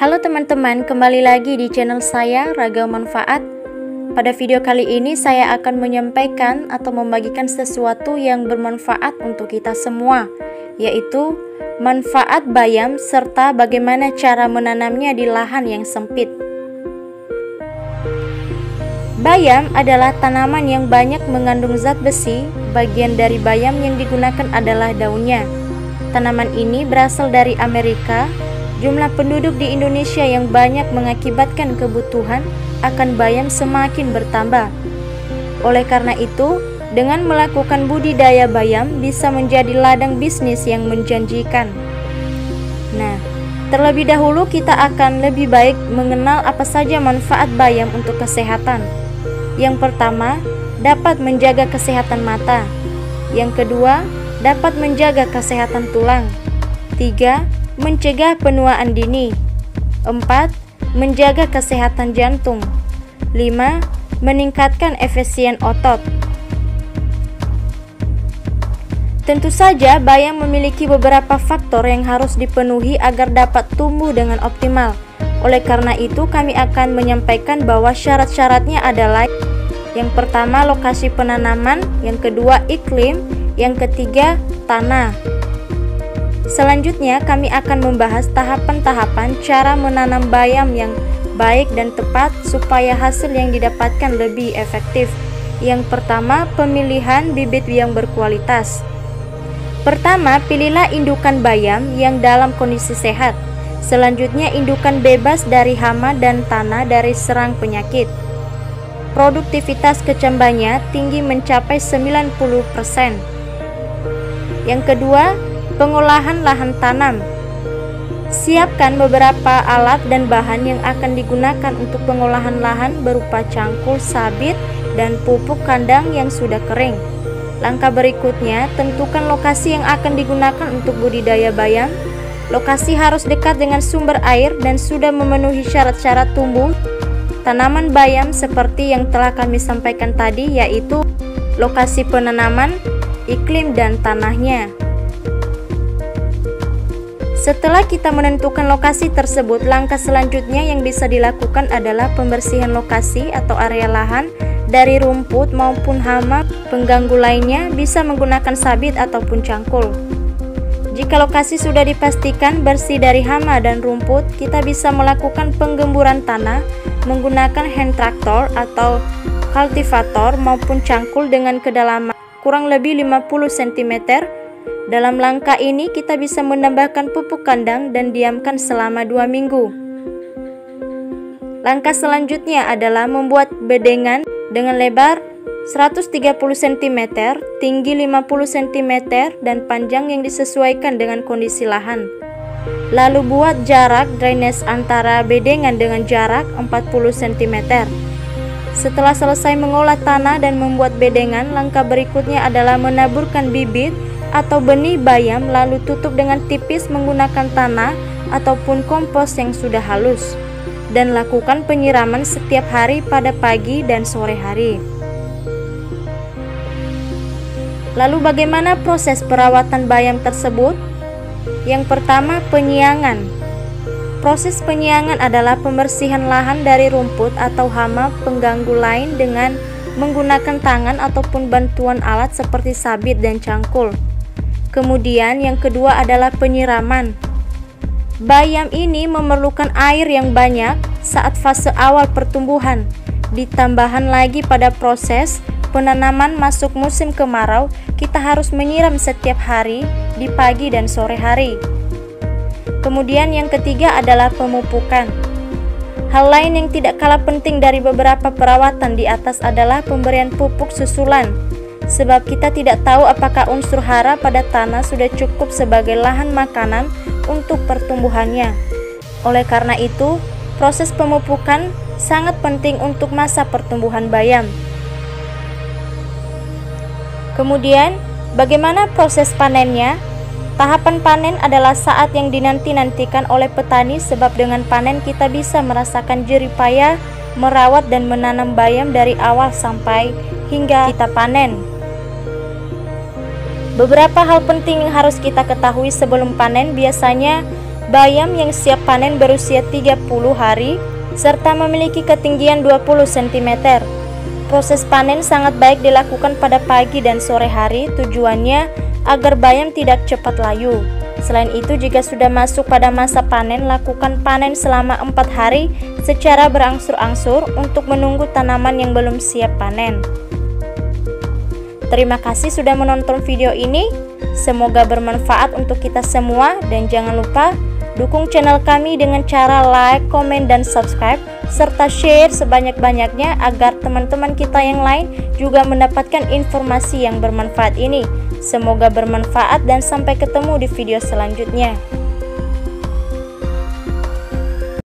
Halo teman-teman, kembali lagi di channel saya Ragam Manfaat. Pada video kali ini saya akan menyampaikan atau membagikan sesuatu yang bermanfaat untuk kita semua, yaitu manfaat bayam serta bagaimana cara menanamnya di lahan yang sempit. Bayam adalah tanaman yang banyak mengandung zat besi. Bagian dari bayam yang digunakan adalah daunnya. Tanaman ini berasal dari Amerika. Jumlah penduduk di Indonesia yang banyak mengakibatkan kebutuhan akan bayam semakin bertambah. Oleh karena itu, dengan melakukan budidaya bayam bisa menjadi ladang bisnis yang menjanjikan. Nah, terlebih dahulu kita akan lebih baik mengenal apa saja manfaat bayam untuk kesehatan. Yang pertama, dapat menjaga kesehatan mata. Yang kedua, dapat menjaga kesehatan tulang. 3. Mencegah penuaan dini. 4. Menjaga kesehatan jantung. 5. Meningkatkan efisien otot. Tentu saja bayam memiliki beberapa faktor yang harus dipenuhi agar dapat tumbuh dengan optimal. Oleh karena itu kami akan menyampaikan bahwa syarat-syaratnya adalah: yang pertama, lokasi penanaman; yang kedua, iklim; yang ketiga, tanah. Selanjutnya kami akan membahas tahapan-tahapan cara menanam bayam yang baik dan tepat supaya hasil yang didapatkan lebih efektif. Yang pertama, pemilihan bibit yang berkualitas. Pertama, pilihlah indukan bayam yang dalam kondisi sehat. Selanjutnya, indukan bebas dari hama dan tanah dari serang penyakit. Produktivitas kecambahnya tinggi mencapai 90%. Yang kedua, pengolahan lahan tanam. Siapkan beberapa alat dan bahan yang akan digunakan untuk pengolahan lahan berupa cangkul, sabit, dan pupuk kandang yang sudah kering. Langkah berikutnya, tentukan lokasi yang akan digunakan untuk budidaya bayam. Lokasi harus dekat dengan sumber air dan sudah memenuhi syarat-syarat tumbuh tanaman bayam seperti yang telah kami sampaikan tadi, yaitu lokasi penanaman, iklim, dan tanahnya. Setelah kita menentukan lokasi tersebut, langkah selanjutnya yang bisa dilakukan adalah pembersihan lokasi atau area lahan dari rumput maupun hama pengganggu lainnya, bisa menggunakan sabit ataupun cangkul. Jika lokasi sudah dipastikan bersih dari hama dan rumput, kita bisa melakukan penggemburan tanah menggunakan hand tractor atau kultivator maupun cangkul dengan kedalaman kurang lebih 50 cm. Dalam langkah ini kita bisa menambahkan pupuk kandang dan diamkan selama 2 minggu. Langkah selanjutnya adalah membuat bedengan dengan lebar 130 cm, tinggi 50 cm, dan panjang yang disesuaikan dengan kondisi lahan. Lalu buat jarak drainase antara bedengan dengan jarak 40 cm. Setelah selesai mengolah tanah dan membuat bedengan, langkah berikutnya adalah menaburkan bibit atau benih bayam, lalu tutup dengan tipis menggunakan tanah ataupun kompos yang sudah halus, dan lakukan penyiraman setiap hari pada pagi dan sore hari. Lalu bagaimana proses perawatan bayam tersebut? Yang pertama, penyiangan. Proses penyiangan adalah pembersihan lahan dari rumput atau hama pengganggu lain dengan menggunakan tangan ataupun bantuan alat seperti sabit dan cangkul. Kemudian yang kedua adalah penyiraman. Bayam ini memerlukan air yang banyak saat fase awal pertumbuhan. Ditambahan lagi pada proses penanaman masuk musim kemarau, kita harus menyiram setiap hari di pagi dan sore hari. Kemudian yang ketiga adalah pemupukan. Hal lain yang tidak kalah penting dari beberapa perawatan di atas adalah pemberian pupuk susulan. Sebab kita tidak tahu apakah unsur hara pada tanah sudah cukup sebagai lahan makanan untuk pertumbuhannya. Oleh karena itu, proses pemupukan sangat penting untuk masa pertumbuhan bayam. Kemudian, bagaimana proses panennya? Tahapan panen adalah saat yang dinanti-nantikan oleh petani, sebab dengan panen kita bisa merasakan jerih payah merawat dan menanam bayam dari awal sampai hingga kita panen. Beberapa hal penting yang harus kita ketahui sebelum panen. Biasanya Bayam yang siap panen berusia 30 hari serta memiliki ketinggian 20 cm. Proses panen sangat baik dilakukan pada pagi dan sore hari, tujuannya agar bayam tidak cepat layu. Selain itu, jika sudah masuk pada masa panen, lakukan panen selama 4 hari secara berangsur-angsur untuk menunggu tanaman yang belum siap panen. Terima kasih sudah menonton video ini. Semoga bermanfaat untuk kita semua, dan jangan lupa dukung channel kami dengan cara like, komen, dan subscribe, serta share sebanyak-banyaknya agar teman-teman kita yang lain juga mendapatkan informasi yang bermanfaat ini. Semoga bermanfaat dan sampai ketemu di video selanjutnya.